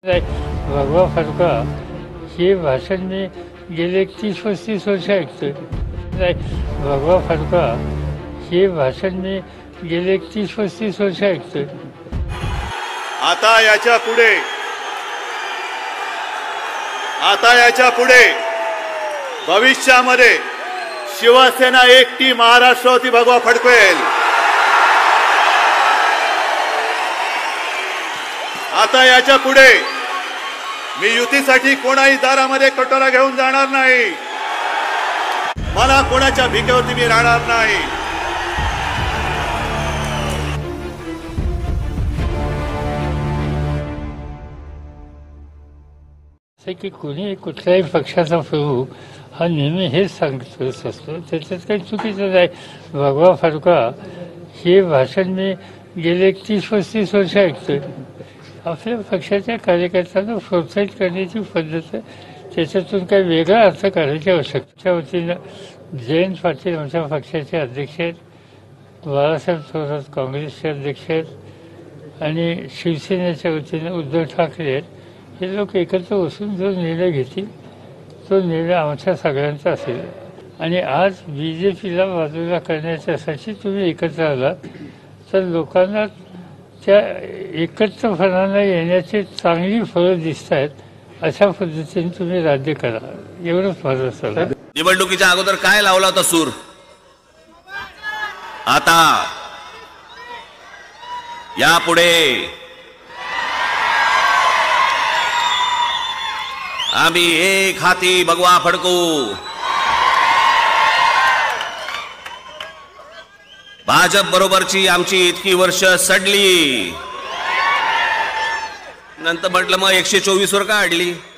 भगवा फडका हे भाषण मी गेले 30-35 वर्ष ऐकतोय. भगवा फडका हे भाषण मी गेले 30-35 वर्ष ऐकतोय. आता याच्या पुढे भविष्यामध्ये शिवसेना एकटी महाराष्ट्रावरती भगवा फडकवेल. आता याच्या पुढे मी युतीसाठी कोणाही दारामध्ये कटोरा घेऊन जाणार नाही. मला कोणाच्या भिकेवरती मी राहणार नाही. की कुणी कुठल्याही पक्षाचा प्रमुख हा नेहमी हेच सांगत असतो, त्याच्यात काही चुकीचं नाही. भगवा फडका हे भाषण मी गेले 30-35 वर्ष ऐकतोय. आपल्या पक्षाच्या कार्यकर्त्यांना प्रोत्साहित करण्याची पद्धत आहे, त्याच्यातून काही वेगळा अर्थ काढायची आवश्यकतेच्या वतीनं जयंत पाटील आमच्या पक्षाचे अध्यक्ष आहेत, बाळासाहेब थोरात काँग्रेसचे अध्यक्ष आहेत आणि शिवसेनेच्या वतीनं उद्धव ठाकरे आहेत. हे लोक एकत्र बसून जो निर्णय घेतील तो निर्णय आमच्या सगळ्यांचा असेल. आणि आज BJPला बाजूला करण्याच्यासाठी तुम्ही एकत्र आलात तर लोकांना त्या एकत्रपणाला येण्याची चांगली फळं दिसत आहेत. अशा पद्धतीने तुम्ही राज्य करा, एवढंच माझं सल्ला. निवडणुकीच्या अगोदर काय लावला होता सूर, आता यापुढे आम्ही एक हाती भगवा फडकू. भाजप बरोबरची आमची इतकी वर्ष सडली, नंतर म्हटलं मग 124 वर का अडली.